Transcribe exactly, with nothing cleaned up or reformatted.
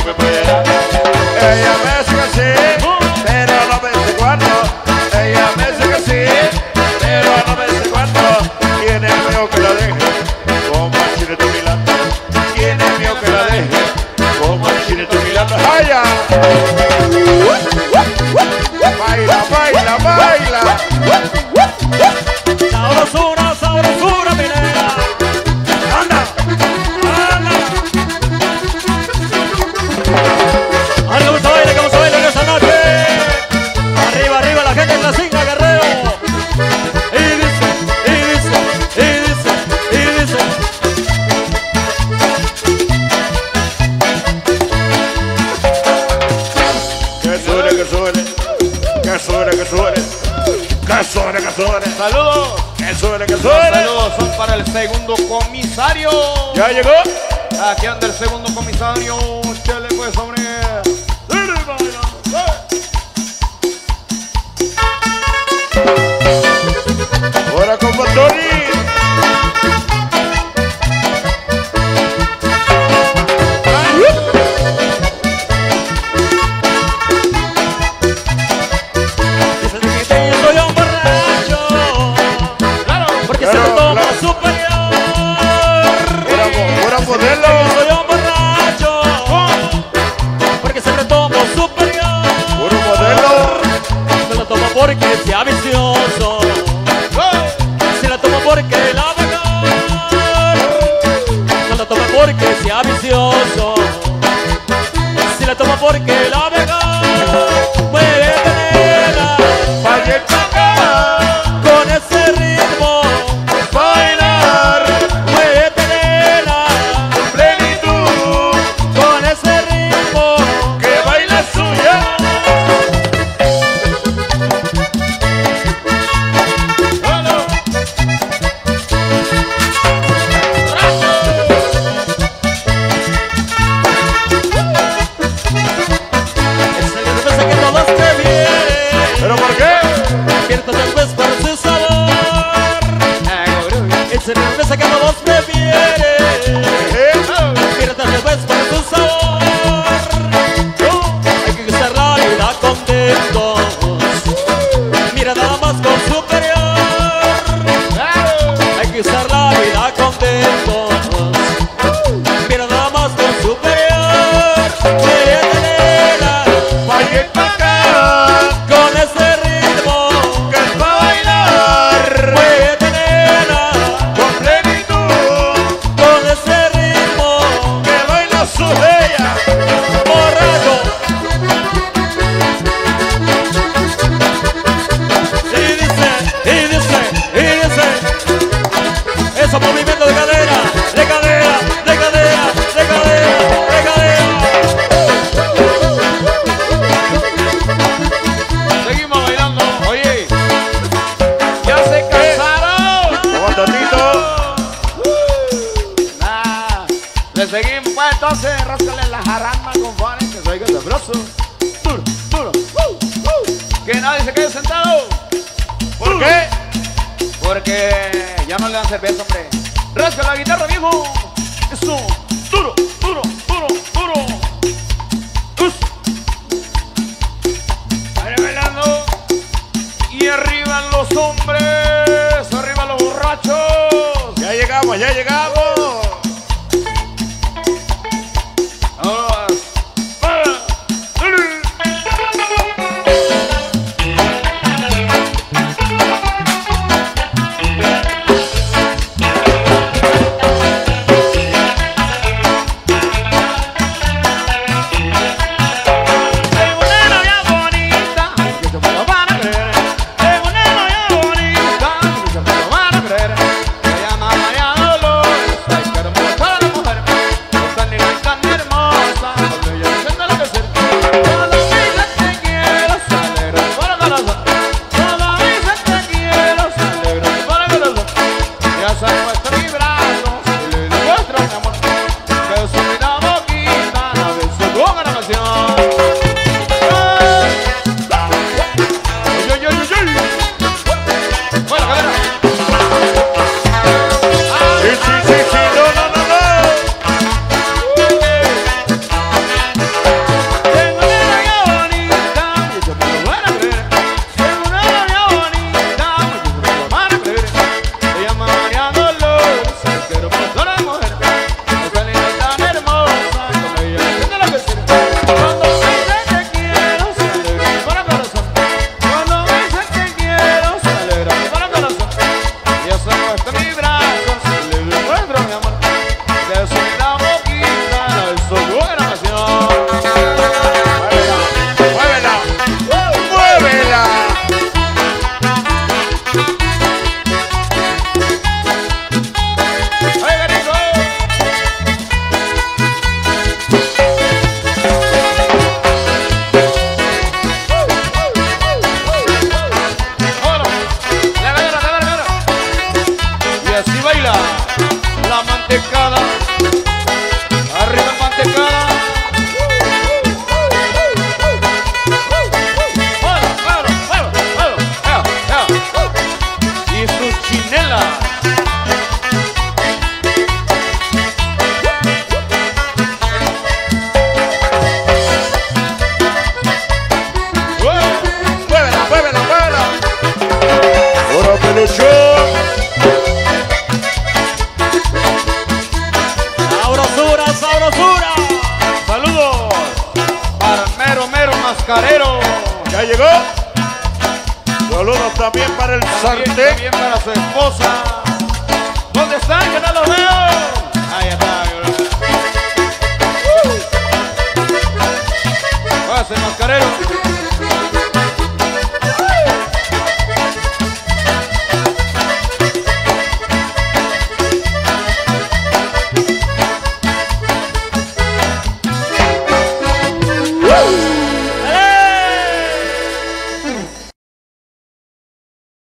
me puede dar. Ella me dice que sí, pero no me dice cuándo. Ella me dice que sí, pero no me dice cuándo. ¿Quién es mío que la deje? Como el chinito Milano. ¿Quién es mío que la deje? Como el chinito Milano. ¡Vaya! Baila, baila, baila. Sabrosura, sabrosura, mi negra. Anda, anda. Ay, cómo se baila, cómo se baila en esta noche. Arriba, arriba, la gente en la cinta, Guerrero. Y dice, y dice, y dice, y dice. que suene, que suene, que suene, que suene, que suene, que suene. Saludos. Que suene, que Los suene. saludos son para el segundo comisario. ¿Ya llegó? Aquí anda el segundo comisario. Chale pues, hombre. Dile, baila. Ahora con Tony. Dicen que yo soy un borracho. Claro. Porque Claro, se me toma claro. superior. Fuera, fuera modelo. Soy un borracho. Porque se me toma superior. Puro modelo. Se la toma porque sea vicioso. Se la toma porque la va a ganar. Se la toma porque sea vicioso. Se la toma porque la va a ganar. Muévete, nena, Vaya pa' acá. con ese ritmo. Bailar. Muévete, nena, Plenitud. con ese ritmo. Que baila suya. Es el cerveza que todos prefieren. ¿Pero por qué? Despierta después por su sabor. Es el cerveza que todos prefieren. ¿Eh? Despierta después por su sabor. Hay que gustar la vida contentos. Mira nada más con superior. Hay que usar la vida contentos. Mira nada más con superior. Muévete, nena, Vaya pa' acá. con ese ritmo. Que es pa' bailar. Muévete, nena, Con plenitud. con ese ritmo. Que baila suya. Borracho. Y dice, y dice, y dice. Esos movimientos de cadera, de cadera, de cadera, de cadera, de cadera. Seguimos bailando. Oye, ya se cansaron. Vamos tantito. Nah, le seguimos pues entonces, ráscale la jarama con Juanes, que se oiga sabroso. Duro, duro. Uh, uh. Que nadie se quede sentado. ¿Por qué? Porque ya no le dan cerveza, hombre. Rasca la guitarra, viejo. Eso. Duro, duro, duro, duro. Us. Vaya bailando. Y arriba los hombres. Arriba los borrachos. Ya llegamos, ya llegamos. Vámonos. Va. Dale. Tengo una novia bonita, que se me lo van a creer. Tengo una novia bonita, que se me lo van a creer. Se llama María Dolores. mascarero. Ya llegó. Saludos también para el También, sartén. también para su esposa. ¿Dónde están? Que no los veo. Ahí está. Uh. Pase, mascarero.